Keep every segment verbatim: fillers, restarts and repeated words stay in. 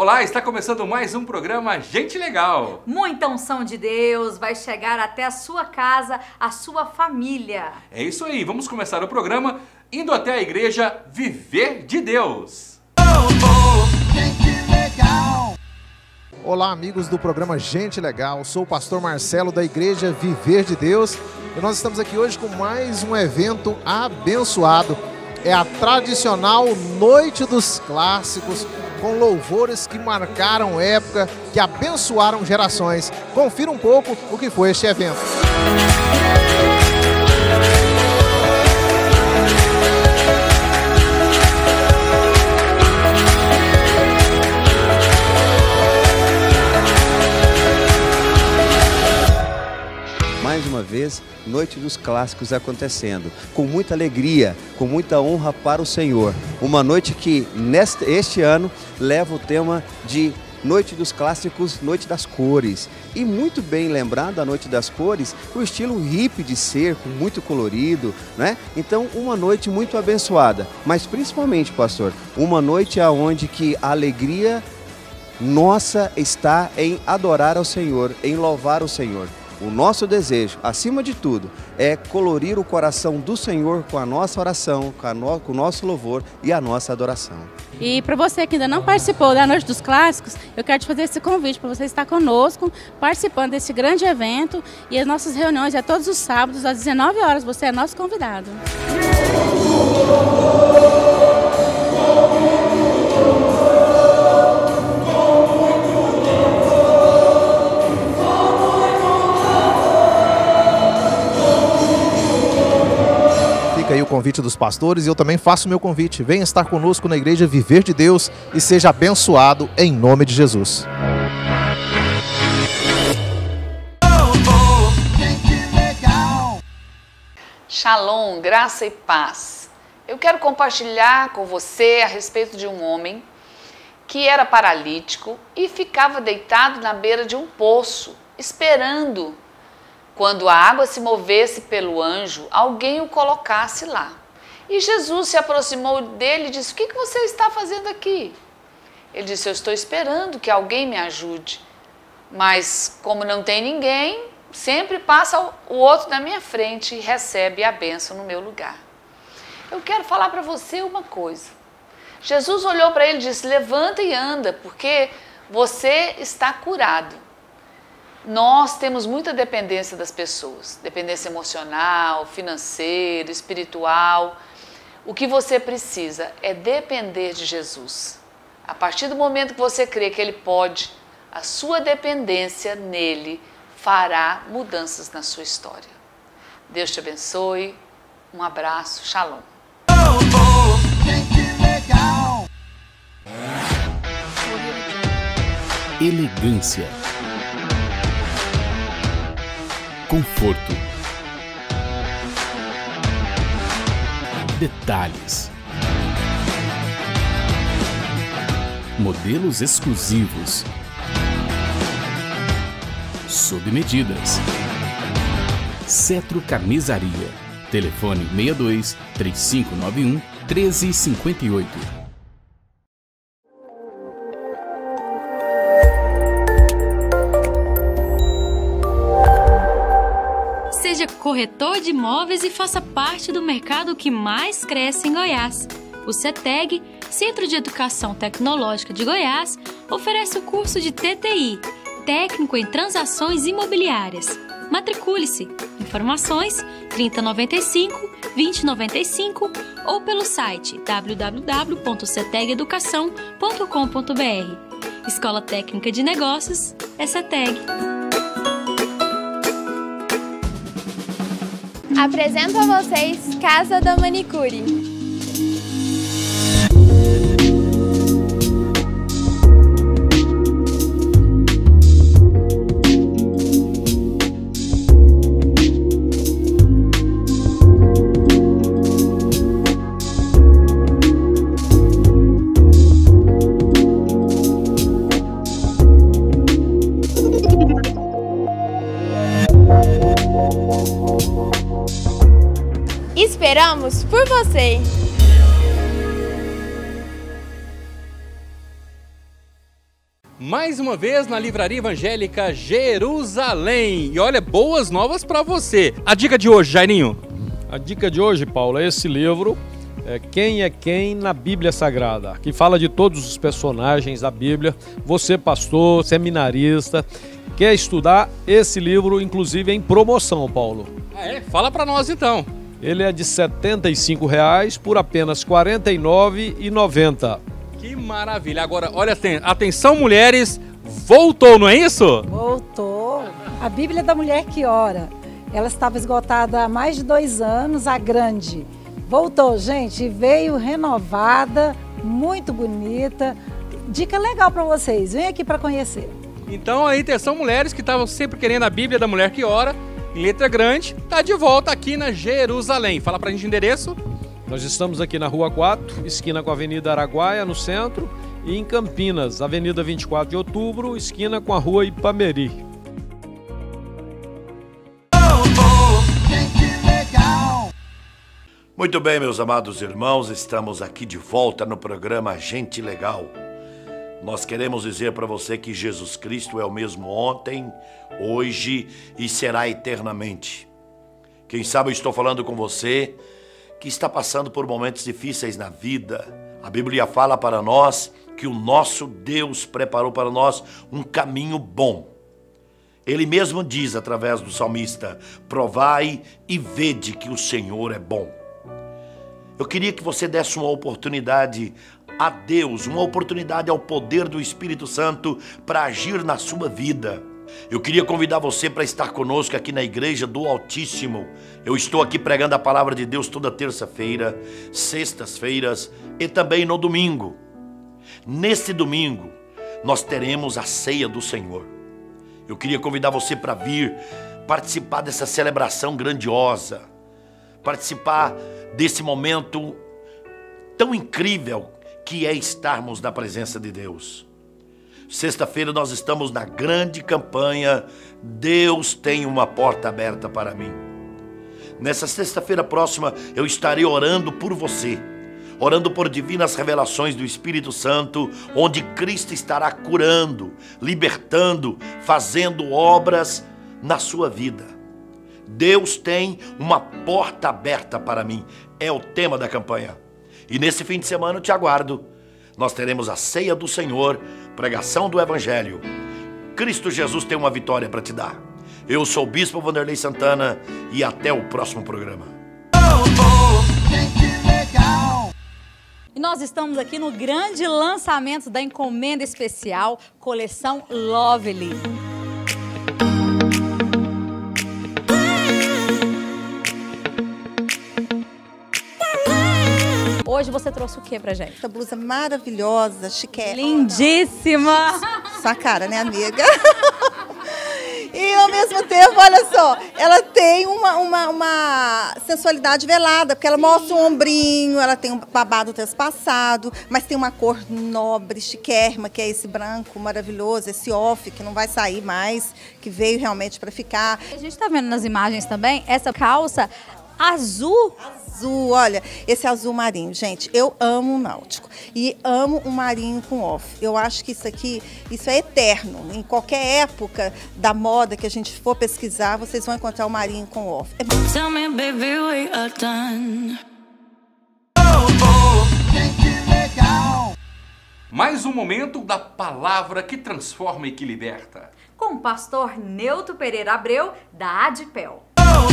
Olá, está começando mais um programa Gente Legal. Muita unção de Deus vai chegar até a sua casa, a sua família. É isso aí, vamos começar o programa indo até a igreja Viver de Deus. Olá, amigos do programa Gente Legal, sou o pastor Marcelo da igreja Viver de Deus e nós estamos aqui hoje com mais um evento abençoado. É a tradicional Noite dos Clássicos, com louvores que marcaram época, que abençoaram gerações. Confira um pouco o que foi este evento. Mais uma vez, Noite dos Clássicos acontecendo, com muita alegria, com muita honra para o Senhor. Uma noite que, neste este ano, leva o tema de Noite dos Clássicos, Noite das Cores. E muito bem lembrado a Noite das Cores, o estilo hippie de ser, com muito colorido, né? Então, uma noite muito abençoada. Mas principalmente, pastor, uma noite onde que a alegria nossa está em adorar ao Senhor, em louvar o Senhor. O nosso desejo, acima de tudo, é colorir o coração do Senhor com a nossa oração, com, a no... com o nosso louvor e a nossa adoração. E para você que ainda não participou da Noite dos Clássicos, eu quero te fazer esse convite para você estar conosco, participando desse grande evento. E as nossas reuniões é todos os sábados, às dezenove horas, você é nosso convidado. Fica aí o convite dos pastores e eu também faço o meu convite. Venha estar conosco na igreja Viver de Deus e seja abençoado em nome de Jesus. Shalom, graça e paz. Eu quero compartilhar com você a respeito de um homem que era paralítico e ficava deitado na beira de um poço, esperando quando a água se movesse pelo anjo, alguém o colocasse lá. E Jesus se aproximou dele e disse: "O que você está fazendo aqui?" Ele disse: "Eu estou esperando que alguém me ajude. Mas como não tem ninguém, sempre passa o outro na minha frente e recebe a bênção no meu lugar." Eu quero falar para você uma coisa. Jesus olhou para ele e disse: "Levanta e anda, porque você está curado." Nós temos muita dependência das pessoas, dependência emocional, financeira, espiritual. O que você precisa é depender de Jesus. A partir do momento que você crê que Ele pode, a sua dependência nele fará mudanças na sua história. Deus te abençoe, um abraço, shalom. Elegância, conforto, detalhes, modelos exclusivos, sob medidas. Cetro Camisaria. Telefone seis dois, três cinco nove um, um três cinco oito. Seja corretor de imóveis e faça parte do mercado que mais cresce em Goiás. O CETEG, Centro de Educação Tecnológica de Goiás, oferece o curso de T T I, Técnico em Transações Imobiliárias. Matricule-se. Informações trinta noventa e cinco, vinte noventa e cinco ou pelo site w w w ponto ceteg educação ponto com ponto b r. Escola Técnica de Negócios é CETEG. Apresento a vocês Casa da Manicure. Esperamos por você! mais uma vez na Livraria Evangélica Jerusalém. E olha, boas novas para você. A dica de hoje, Jairinho? A dica de hoje, Paulo, é esse livro, é Quem é Quem na Bíblia Sagrada, que fala de todos os personagens da Bíblia. Você, pastor, seminarista, quer estudar esse livro, inclusive em promoção, Paulo. Ah, é? Fala para nós então. Ele é de setenta e cinco reais por apenas quarenta e nove reais e noventa centavos. Que maravilha. Agora, olha, atenção mulheres, voltou, não é isso? Voltou. A Bíblia da Mulher que Ora. Ela estava esgotada há mais de dois anos, a grande. Voltou, gente, veio renovada, muito bonita. Dica legal para vocês, vem aqui para conhecer. Então, aí, atenção mulheres que estavam sempre querendo a Bíblia da Mulher que Ora, em letra grande, tá de volta aqui na Jerusalém. Fala pra gente o endereço. Nós estamos aqui na Rua quatro, esquina com a Avenida Araguaia, no centro, e em Campinas, Avenida vinte e quatro de outubro, esquina com a Rua Ipameri. Muito bem, meus amados irmãos, estamos aqui de volta no programa Gente Legal. Nós queremos dizer para você que Jesus Cristo é o mesmo ontem, hoje e será eternamente. Quem sabe eu estou falando com você que está passando por momentos difíceis na vida. A Bíblia fala para nós que o nosso Deus preparou para nós um caminho bom. Ele mesmo diz através do salmista: provai e vede que o Senhor é bom. Eu queria que você desse uma oportunidade a Deus, uma oportunidade ao poder do Espírito Santo para agir na sua vida. Eu queria convidar você para estar conosco aqui na Igreja do Altíssimo. Eu estou aqui pregando a palavra de Deus toda terça-feira, sextas-feiras e também no domingo. Neste domingo, nós teremos a ceia do Senhor. Eu queria convidar você para vir participar dessa celebração grandiosa, participar desse momento tão incrível que é estarmos na presença de Deus. Sexta-feira nós estamos na grande campanha Deus tem uma porta aberta para mim. Nessa sexta-feira próxima eu estarei orando por você, orando por divinas revelações do Espírito Santo, onde Cristo estará curando, libertando, fazendo obras na sua vida. Deus tem uma porta aberta para mim, é o tema da campanha. E nesse fim de semana eu te aguardo. Nós teremos a ceia do Senhor, pregação do Evangelho. Cristo Jesus tem uma vitória para te dar. Eu sou o Bispo Vanderlei Santana e até o próximo programa. E nós estamos aqui no grande lançamento da encomenda especial, coleção Lovely. Hoje você trouxe o que pra gente? Essa blusa maravilhosa, chiquérrima. Lindíssima! Sua cara, né, amiga? E ao mesmo tempo, olha só, ela tem uma, uma, uma sensualidade velada, porque ela Sim. mostra um ombrinho, ela tem um babado transpassado, mas tem uma cor nobre, chiquérrima, que é esse branco maravilhoso, esse off, que não vai sair mais, que veio realmente para ficar. A gente tá vendo nas imagens também essa calça azul. Azul, olha, esse azul marinho, gente, eu amo o náutico e amo o marinho com off. Eu acho que isso aqui, isso é eterno. Em qualquer época da moda que a gente for pesquisar, vocês vão encontrar o marinho com off. É... Tell me, baby, we are done. Mais um momento da palavra que transforma e que liberta. Com o pastor Neuto Pereira Abreu, da Adipel.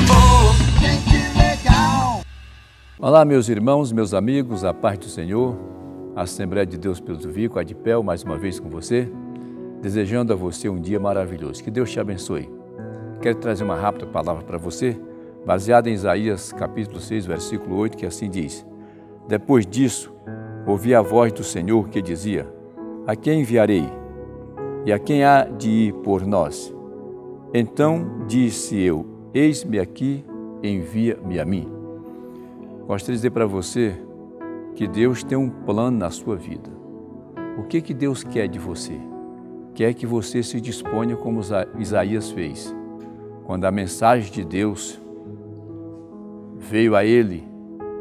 Olá, meus irmãos, meus amigos, a paz do Senhor, a Assembleia de Deus pelo Vico, a Adipel, mais uma vez com você, desejando a você um dia maravilhoso. Que Deus te abençoe. Quero trazer uma rápida palavra para você, baseada em Isaías capítulo seis, versículo oito, que assim diz: Depois disso, ouvi a voz do Senhor que dizia: A quem enviarei? E a quem há de ir por nós? Então disse eu: Eis-me aqui, envia-me a mim. Gostaria de dizer para você que Deus tem um plano na sua vida. O que que Deus quer de você? Quer que você se disponha como Isaías fez. Quando a mensagem de Deus veio a ele,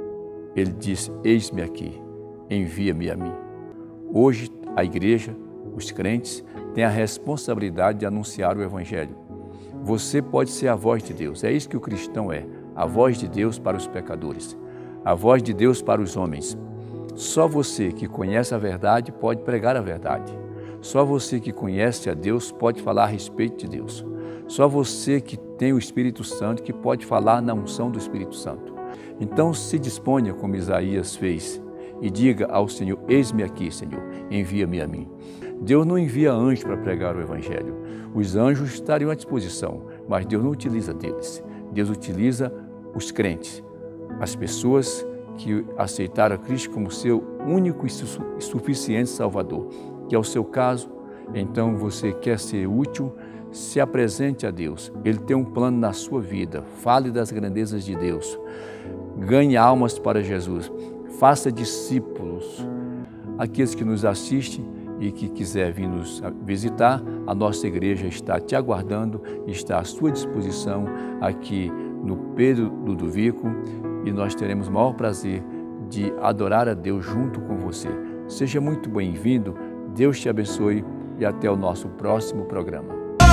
ele disse: Eis-me aqui, envia-me a mim. Hoje a igreja os crentes, têm a responsabilidade de anunciar o Evangelho. Você pode ser a voz de Deus, é isso que o cristão é, a voz de Deus para os pecadores, a voz de Deus para os homens. Só você que conhece a verdade pode pregar a verdade. Só você que conhece a Deus pode falar a respeito de Deus. Só você que tem o Espírito Santo que pode falar na unção do Espírito Santo. Então se disponha como Isaías fez e diga ao Senhor, eis-me aqui, Senhor, envia-me a mim. Deus não envia anjos para pregar o Evangelho. Os anjos estariam à disposição, mas Deus não utiliza deles. Deus utiliza os crentes, as pessoas que aceitaram a Cristo como seu único e suficiente Salvador, que é o seu caso. Então você quer ser útil, se apresente a Deus. Ele tem um plano na sua vida. Fale das grandezas de Deus. Ganhe almas para Jesus. Faça discípulos. Aqueles que nos assistem e que quiser vir nos visitar, a nossa igreja está te aguardando, está à sua disposição aqui no Pedro Ludovico, e nós teremos o maior prazer de adorar a Deus junto com você. Seja muito bem-vindo, Deus te abençoe e até o nosso próximo programa.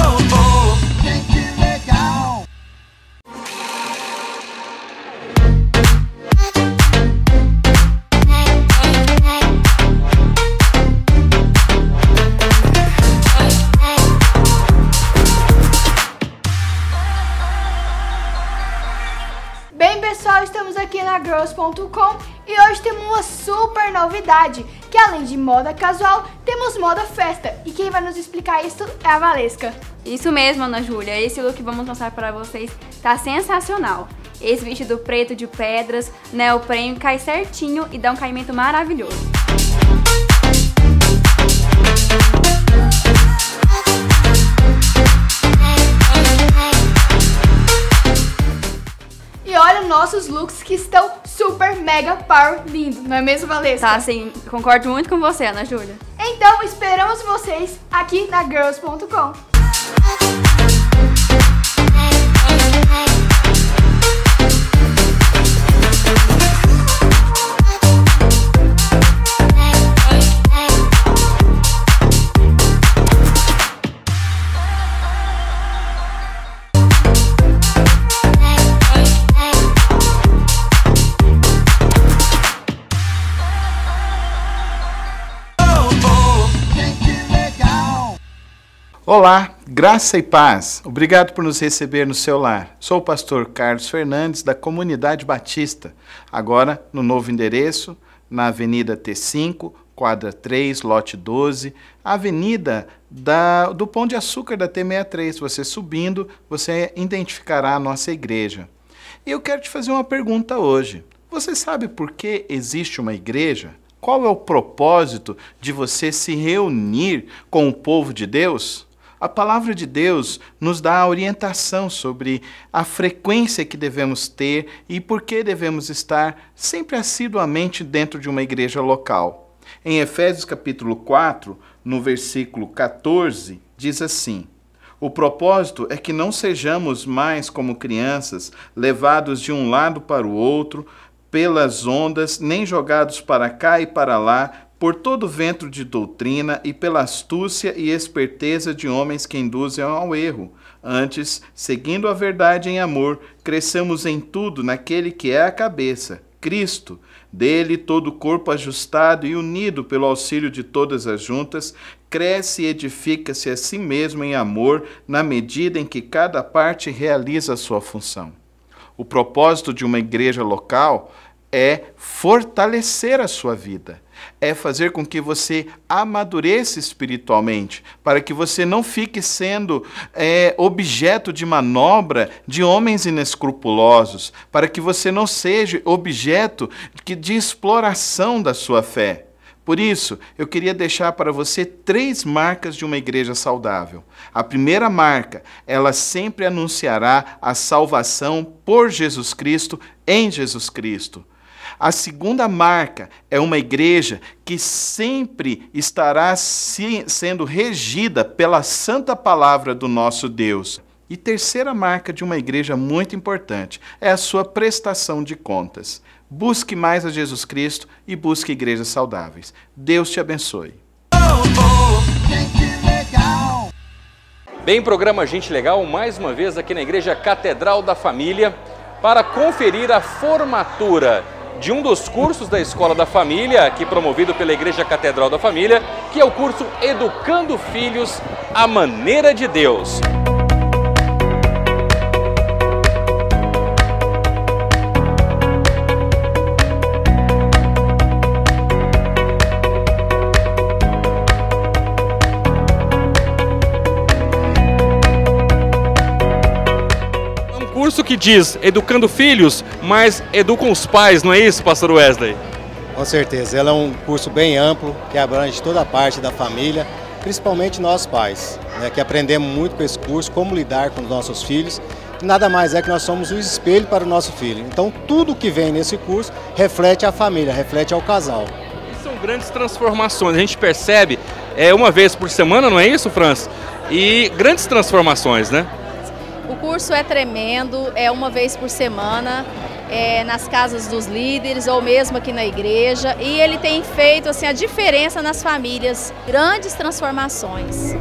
Bem, pessoal, estamos aqui na Girls ponto com e hoje temos uma super novidade, que além de moda casual, temos moda festa. E quem vai nos explicar isso é a Valesca. Isso mesmo, Ana Júlia, esse look que vamos mostrar para vocês tá sensacional. Esse vestido preto de pedras, neoprene, cai certinho e dá um caimento maravilhoso. E olha nossos looks que estão super mega power lindo, não é mesmo, Valesca? Tá, sim, concordo muito com você, Ana Júlia. Então esperamos vocês aqui na Girls ponto com. Olá, graça e paz. Obrigado por nos receber no seu lar. Sou o pastor Carlos Fernandes, da Comunidade Batista. Agora, no novo endereço, na Avenida T cinco, quadra três, lote doze, a avenida da, do Pão de Açúcar da T sessenta e três. Você subindo, você identificará a nossa igreja. E eu quero te fazer uma pergunta hoje. Você sabe por que existe uma igreja? Qual é o propósito de você se reunir com o povo de Deus? A palavra de Deus nos dá a orientação sobre a frequência que devemos ter e por que devemos estar sempre assiduamente dentro de uma igreja local. Em Efésios capítulo quatro, no versículo quatorze, diz assim: o propósito é que não sejamos mais como crianças, levados de um lado para o outro, pelas ondas, nem jogados para cá e para lá, por todo vento de doutrina e pela astúcia e esperteza de homens que induzem ao erro. Antes, seguindo a verdade em amor, cresçamos em tudo naquele que é a cabeça, Cristo. Dele todo o corpo ajustado e unido pelo auxílio de todas as juntas, cresce e edifica-se a si mesmo em amor, na medida em que cada parte realiza a sua função. O propósito de uma igreja local é fortalecer a sua vida, é fazer com que você amadureça espiritualmente, para que você não fique sendo é, objeto de manobra de homens inescrupulosos, para que você não seja objeto de, de exploração da sua fé. Por isso, eu queria deixar para você três marcas de uma igreja saudável. A primeira marca, ela sempre anunciará a salvação por Jesus Cristo, em Jesus Cristo. A segunda marca é uma igreja que sempre estará se, sendo regida pela santa palavra do nosso Deus. E terceira marca de uma igreja muito importante é a sua prestação de contas. Busque mais a Jesus Cristo e busque igrejas saudáveis. Deus te abençoe. Oh, oh. Bem, programa Gente Legal, mais uma vez aqui na Igreja Catedral da Família, para conferir a formatura de um dos cursos da Escola da Família, aqui promovido pela Igreja Catedral da Família, que é o curso Educando Filhos à Maneira de Deus. Curso que diz educando filhos, mas educam os pais, não é isso, pastor Wesley? Com certeza, ela é um curso bem amplo, que abrange toda a parte da família, principalmente nós pais, né, que aprendemos muito com esse curso, como lidar com os nossos filhos, e nada mais é que nós somos o espelho para o nosso filho. Então tudo que vem nesse curso reflete a família, reflete ao casal. São grandes transformações, a gente percebe é, uma vez por semana, não é isso, Franz? E grandes transformações, né? O curso é tremendo, é uma vez por semana, é, nas casas dos líderes ou mesmo aqui na igreja, e ele tem feito assim, a diferença nas famílias, grandes transformações.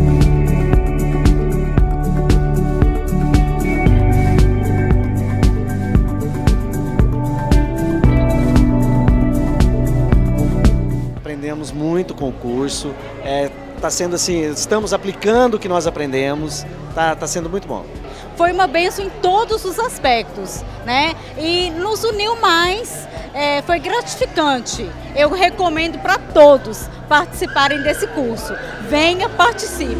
Aprendemos muito com o curso, é, tá sendo assim, estamos aplicando o que nós aprendemos, tá, tá sendo muito bom. Foi uma bênção em todos os aspectos, né? E nos uniu mais, é, foi gratificante. Eu recomendo para todos participarem desse curso. Venha, participe.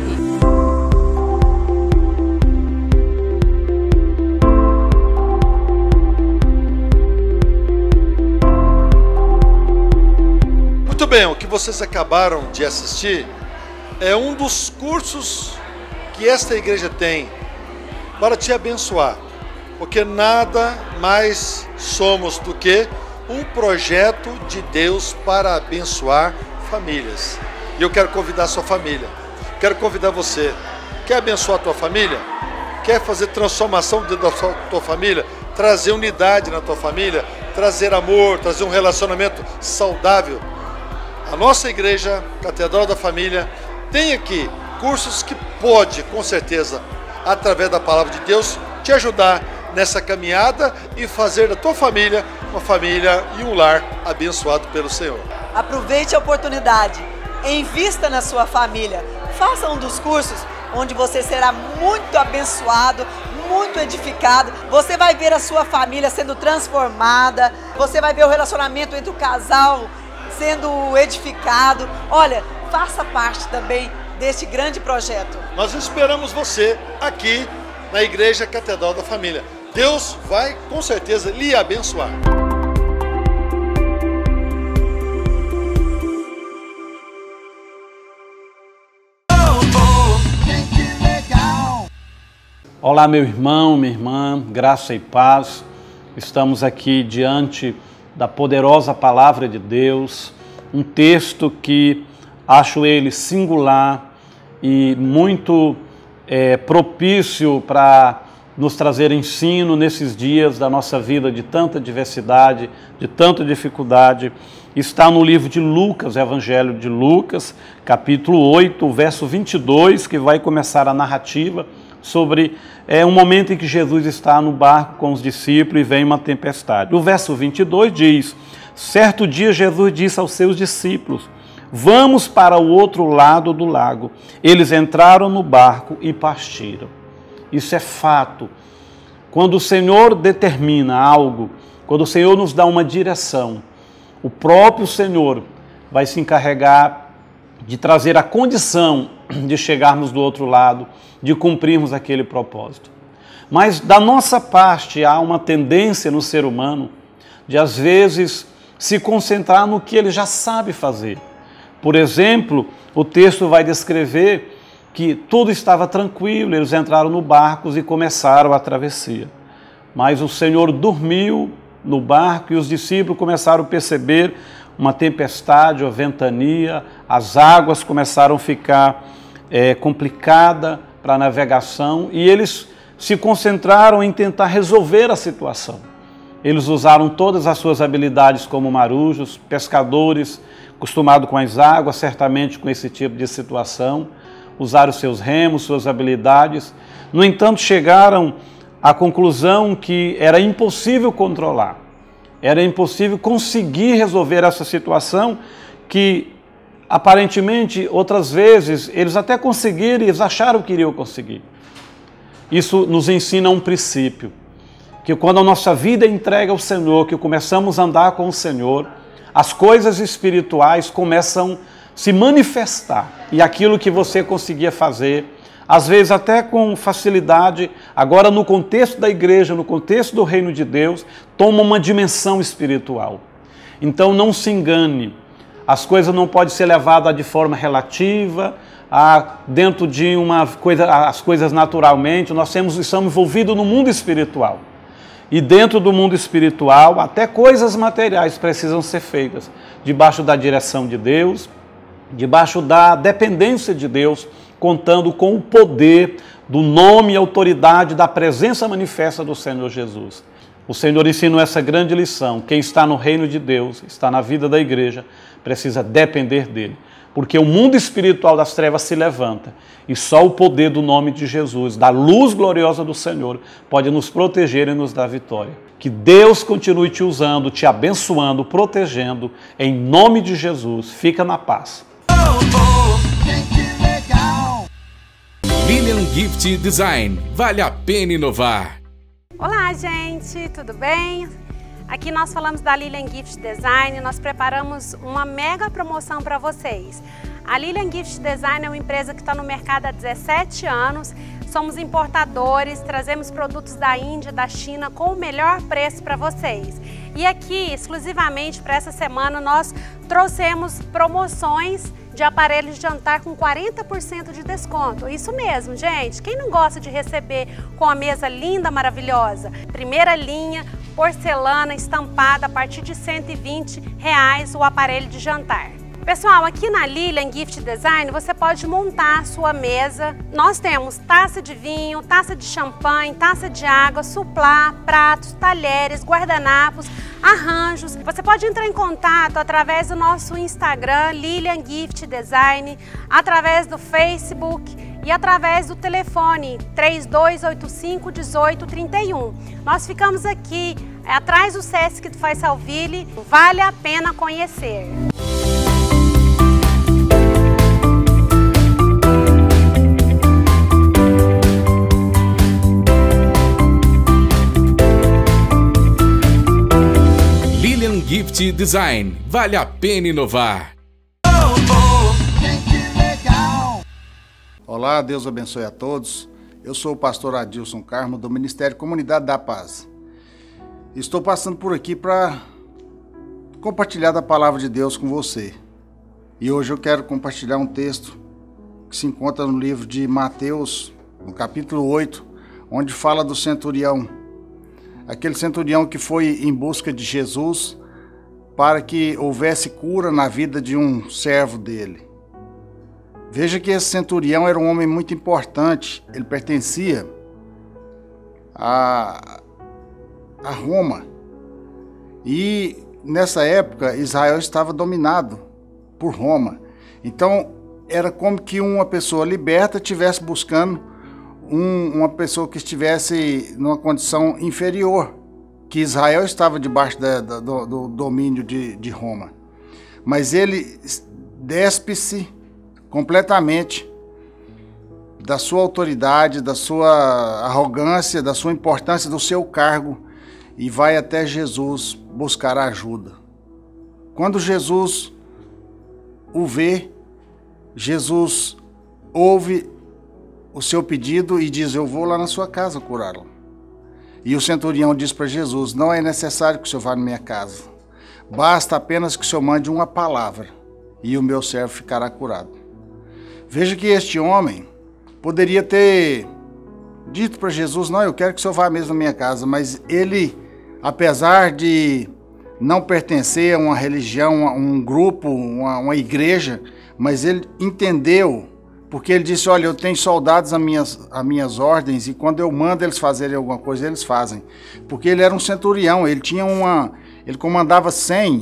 Muito bem, o que vocês acabaram de assistir é um dos cursos que esta igreja tem para te abençoar, porque nada mais somos do que um projeto de Deus para abençoar famílias. E eu quero convidar a sua família, quero convidar você. Quer abençoar a tua família? Quer fazer transformação dentro da tua família? Trazer unidade na tua família? Trazer amor, trazer um relacionamento saudável? A nossa igreja, Catedral da Família, tem aqui cursos que pode, com certeza, através da palavra de Deus, te ajudar nessa caminhada e fazer da tua família uma família e um lar abençoado pelo Senhor. Aproveite a oportunidade, invista na sua família, faça um dos cursos onde você será muito abençoado, muito edificado, você vai ver a sua família sendo transformada, você vai ver o relacionamento entre o casal sendo edificado. Olha, faça parte também deste grande projeto. Nós esperamos você aqui na Igreja Catedral da Família. Deus vai, com certeza, lhe abençoar. Olá, meu irmão, minha irmã, graça e paz. Estamos aqui diante da poderosa palavra de Deus, um texto que acho ele singular e muito é, propício para nos trazer ensino nesses dias da nossa vida de tanta diversidade, de tanta dificuldade. Está no livro de Lucas, Evangelho de Lucas, capítulo oito, verso vinte e dois, que vai começar a narrativa sobre é, um momento em que Jesus está no barco com os discípulos e vem uma tempestade. O verso vinte e dois diz: certo dia Jesus disse aos seus discípulos: vamos para o outro lado do lago. Eles entraram no barco e partiram. Isso é fato. Quando o Senhor determina algo, quando o Senhor nos dá uma direção, o próprio Senhor vai se encarregar de trazer a condição de chegarmos do outro lado, de cumprirmos aquele propósito. Mas da nossa parte há uma tendência no ser humano de às vezes se concentrar no que ele já sabe fazer. Por exemplo, o texto vai descrever que tudo estava tranquilo, eles entraram no barco e começaram a travessia. Mas o Senhor dormiu no barco e os discípulos começaram a perceber uma tempestade, uma ventania, as águas começaram a ficar é, complicadas para a navegação e eles se concentraram em tentar resolver a situação. Eles usaram todas as suas habilidades como marujos, pescadores, acostumado com as águas, certamente com esse tipo de situação, usaram seus remos, suas habilidades. No entanto, chegaram à conclusão que era impossível controlar, era impossível conseguir resolver essa situação que, aparentemente, outras vezes, eles até conseguiram e eles acharam que iriam conseguir. Isso nos ensina um princípio, que quando a nossa vida é entregue ao Senhor, que começamos a andar com o Senhor, as coisas espirituais começam a se manifestar. E aquilo que você conseguia fazer, às vezes até com facilidade, agora no contexto da igreja, no contexto do reino de Deus, toma uma dimensão espiritual. Então não se engane, as coisas não podem ser levadas de forma relativa, a, dentro de uma coisa, as coisas naturalmente, nós temos, estamos envolvidos no mundo espiritual. E dentro do mundo espiritual, até coisas materiais precisam ser feitas, debaixo da direção de Deus, debaixo da dependência de Deus, contando com o poder do nome e autoridade da presença manifesta do Senhor Jesus. O Senhor ensinou essa grande lição: quem está no reino de Deus, está na vida da igreja, precisa depender dele. Porque o mundo espiritual das trevas se levanta e só o poder do nome de Jesus, da luz gloriosa do Senhor, pode nos proteger e nos dar vitória. Que Deus continue te usando, te abençoando, protegendo, em nome de Jesus. Fica na paz. Lilian Gift Design, vale a pena inovar. Olá, gente, tudo bem? Aqui nós falamos da Lilian Gift Design, nós preparamos uma mega promoção para vocês. A Lilian Gift Design é uma empresa que está no mercado há dezessete anos, somos importadores, trazemos produtos da Índia, da China com o melhor preço para vocês. E aqui, exclusivamente para essa semana, nós trouxemos promoções de aparelhos de jantar com quarenta por cento de desconto. Isso mesmo, gente. Quem não gosta de receber com a mesa linda, maravilhosa? Primeira linha, porcelana estampada a partir de cento e vinte reais o aparelho de jantar. Pessoal, aqui na Lilian Gift Design você pode montar a sua mesa. Nós temos taça de vinho, taça de champanhe, taça de água, suplá, pratos, talheres, guardanapos, arranjos. Você pode entrar em contato através do nosso Instagram, Lilian Gift Design, através do Facebook e através do telefone três dois oito cinco, um oito três um. Nós ficamos aqui é, atrás do Sesc do Faisalville, vale a pena conhecer. Lilian Gift Design, vale a pena inovar. Olá, Deus abençoe a todos. Eu sou o pastor Adilson Carmo, do Ministério Comunidade da Paz. Estou passando por aqui para compartilhar da palavra de Deus com você. E hoje eu quero compartilhar um texto que se encontra no livro de Mateus, no capítulo oito, onde fala do centurião. Aquele centurião que foi em busca de Jesus para que houvesse cura na vida de um servo dele. Veja que esse centurião era um homem muito importante, ele pertencia a, a Roma. E nessa época Israel estava dominado por Roma. Então era como que uma pessoa liberta estivesse buscando um, uma pessoa que estivesse numa condição inferior, que Israel estava debaixo da, da, do, do domínio de, de Roma. Mas ele despe-se completamente da sua autoridade, da sua arrogância, da sua importância, do seu cargo, e vai até Jesus buscar ajuda. Quando Jesus o vê, Jesus ouve o seu pedido e diz: eu vou lá na sua casa curá-lo. E o centurião diz para Jesus: não é necessário que o senhor vá na minha casa, basta apenas que o senhor mande uma palavra e o meu servo ficará curado. Veja que este homem poderia ter dito para Jesus: não, eu quero que o senhor vá mesmo na minha casa, mas ele, apesar de não pertencer a uma religião, a um grupo, uma, uma igreja, mas ele entendeu, porque ele disse: olha, eu tenho soldados a minhas, a minhas ordens, e quando eu mando eles fazerem alguma coisa, eles fazem. Porque ele era um centurião, ele tinha uma, ele comandava cem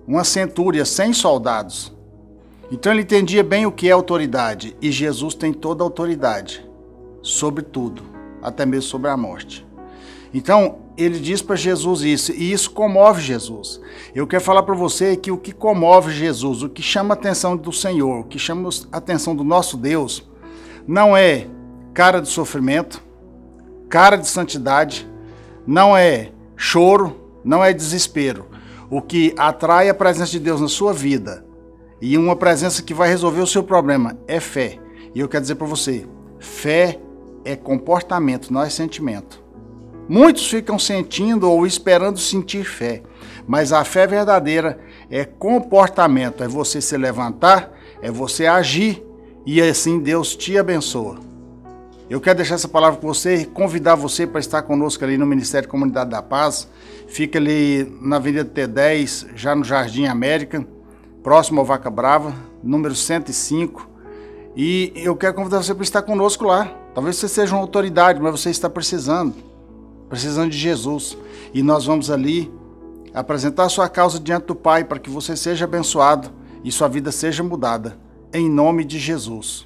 uma centúria, cem soldados. Então ele entendia bem o que é autoridade, e Jesus tem toda a autoridade sobre tudo, até mesmo sobre a morte. Então ele diz para Jesus isso, e isso comove Jesus. Eu quero falar para você que o que comove Jesus, o que chama a atenção do Senhor, o que chama a atenção do nosso Deus, não é cara de sofrimento, cara de santidade, não é choro, não é desespero. O que atrai a presença de Deus na sua vida, e uma presença que vai resolver o seu problema, é fé. E eu quero dizer para você, fé é comportamento, não é sentimento. Muitos ficam sentindo ou esperando sentir fé, mas a fé verdadeira é comportamento, é você se levantar, é você agir, e assim Deus te abençoa. Eu quero deixar essa palavra com você e convidar você para estar conosco ali no Ministério Comunidade da Paz. Fica ali na Avenida T dez, já no Jardim América, próximo ao Vaca Brava, número cento e cinco. E eu quero convidar você para estar conosco lá. Talvez você seja uma autoridade, mas você está precisando, precisando de Jesus. E nós vamos ali apresentar a sua causa diante do Pai para que você seja abençoado e sua vida seja mudada. Em nome de Jesus.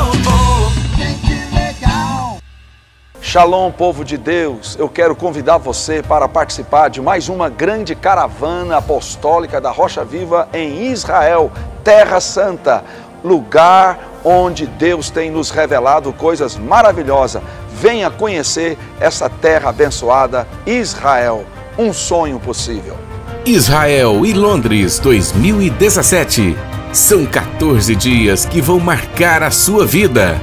Shalom, povo de Deus, eu quero convidar você para participar de mais uma grande caravana apostólica da Rocha Viva em Israel, Terra Santa, lugar onde Deus tem nos revelado coisas maravilhosas. Venha conhecer essa terra abençoada, Israel, um sonho possível. Israel e Londres dois mil e dezessete. São quatorze dias que vão marcar a sua vida.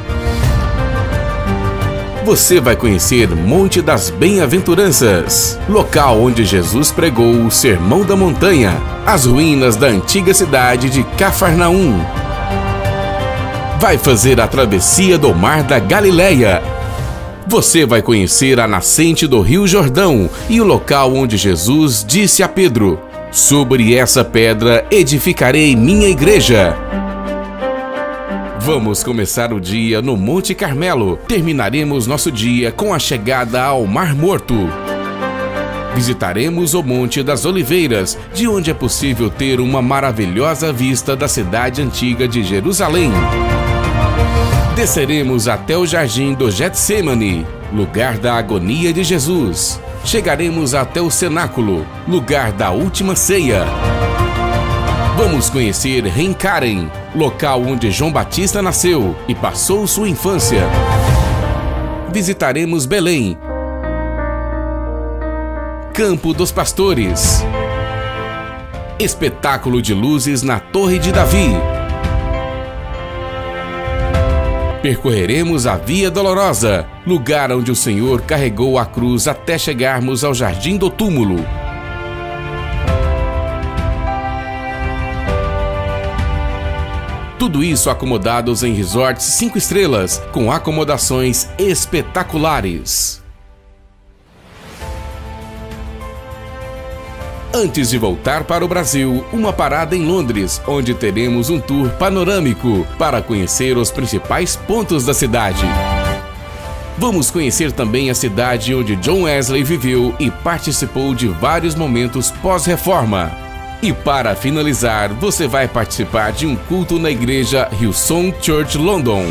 Você vai conhecer Monte das Bem-aventuranças, local onde Jesus pregou o Sermão da Montanha, as ruínas da antiga cidade de Cafarnaum. Vai fazer a travessia do Mar da Galileia. Você vai conhecer a nascente do Rio Jordão e o local onde Jesus disse a Pedro: sobre essa pedra edificarei minha igreja. Vamos começar o dia no Monte Carmelo. Terminaremos nosso dia com a chegada ao Mar Morto. Visitaremos o Monte das Oliveiras, de onde é possível ter uma maravilhosa vista da cidade antiga de Jerusalém. Desceremos até o Jardim do Getsêmani, lugar da agonia de Jesus. Chegaremos até o Cenáculo, lugar da última ceia. Vamos conhecer Renkaren, local onde João Batista nasceu e passou sua infância. Visitaremos Belém, Campo dos Pastores, espetáculo de luzes na Torre de Davi. Percorreremos a Via Dolorosa, lugar onde o Senhor carregou a cruz até chegarmos ao Jardim do Túmulo. Tudo isso acomodados em resorts cinco estrelas, com acomodações espetaculares. Antes de voltar para o Brasil, uma parada em Londres, onde teremos um tour panorâmico para conhecer os principais pontos da cidade. Vamos conhecer também a cidade onde John Wesley viveu e participou de vários momentos pós-reforma. E para finalizar, você vai participar de um culto na igreja Hillsong Church London.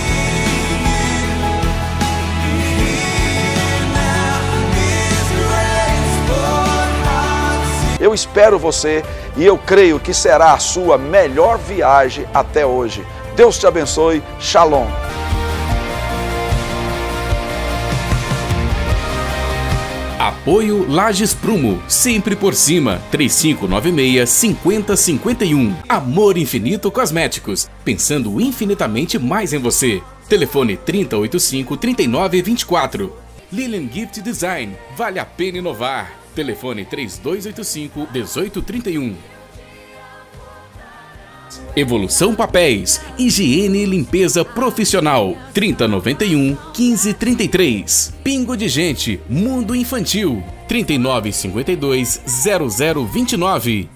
Eu espero você e eu creio que será a sua melhor viagem até hoje. Deus te abençoe. Shalom. Apoio Lages Prumo, sempre por cima, três cinco nove seis, cinco zero cinco um. Amor Infinito Cosméticos, pensando infinitamente mais em você. Telefone trinta e oitenta e cinco, trinta e nove, vinte e quatro. Lilian Gift Design, vale a pena inovar. Telefone três dois oito cinco, dezoito trinta e um. Evolução Papéis, higiene e limpeza profissional, trinta noventa e um, quinze trinta e três. Pingo de Gente, Mundo Infantil, trinta e nove cinquenta e dois, zero zero vinte e nove.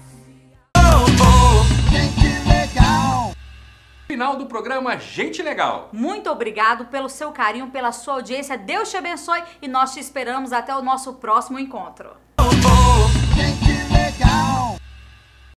Final do programa Gente Legal. Muito obrigado pelo seu carinho, pela sua audiência. Deus te abençoe e nós te esperamos até o nosso próximo encontro. Gente Legal.